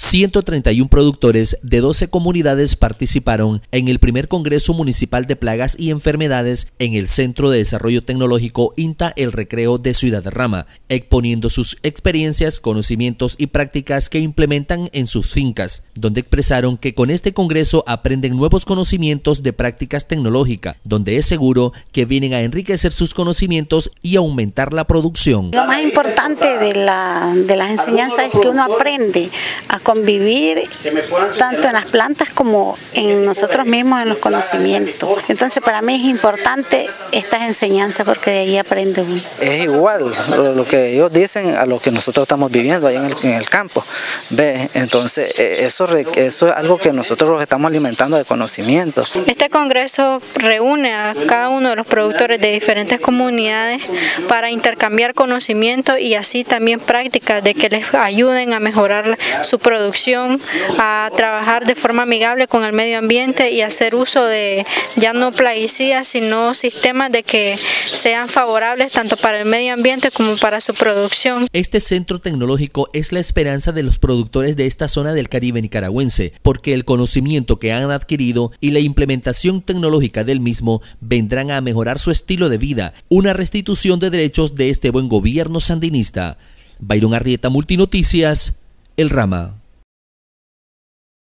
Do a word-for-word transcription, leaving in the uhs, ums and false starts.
ciento treinta y uno productores de doce comunidades participaron en el primer Congreso Municipal de Plagas y Enfermedades en el Centro de Desarrollo Tecnológico INTA El Recreo de Ciudad Rama, exponiendo sus experiencias, conocimientos y prácticas que implementan en sus fincas, donde expresaron que con este congreso aprenden nuevos conocimientos de prácticas tecnológicas, donde es seguro que vienen a enriquecer sus conocimientos y aumentar la producción. Lo más importante de, la, de las enseñanzas es que uno aprende a convivir tanto en las plantas como en nosotros mismos, en los conocimientos. Entonces para mí es importante estas enseñanzas porque de ahí aprende uno. Es igual lo que ellos dicen a lo que nosotros estamos viviendo ahí en el, en el campo. ¿Ve? Entonces eso, eso es algo que nosotros estamos alimentando de conocimientos. Este congreso reúne a cada uno de los productores de diferentes comunidades para intercambiar conocimientos y así también prácticas de que les ayuden a mejorar su producción, a trabajar de forma amigable con el medio ambiente y hacer uso de ya no plaguicidas, sino sistemas de que sean favorables tanto para el medio ambiente como para su producción. Este centro tecnológico es la esperanza de los productores de esta zona del Caribe nicaragüense, porque el conocimiento que han adquirido y la implementación tecnológica del mismo vendrán a mejorar su estilo de vida, una restitución de derechos de este buen gobierno sandinista. Byron Arrieta, Multinoticias, El Rama.